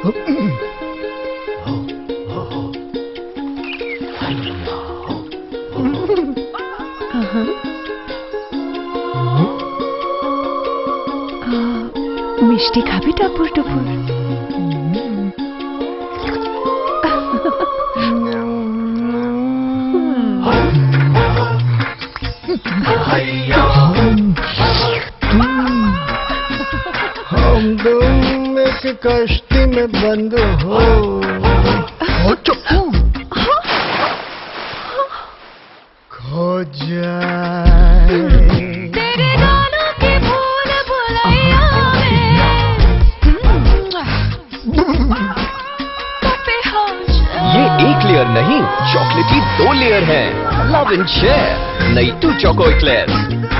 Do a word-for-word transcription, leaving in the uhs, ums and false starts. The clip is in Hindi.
মিষ্টি খাবি টপুর টপুর? हम तुम एक कश्ती में बंद हो। खो जाए तेरे गानों के भूल भुलैया ये एक लेयर नहीं, चॉकलेटी दो लेयर है। लव एंड शेयर नई टू चोको एक्लेयर्स।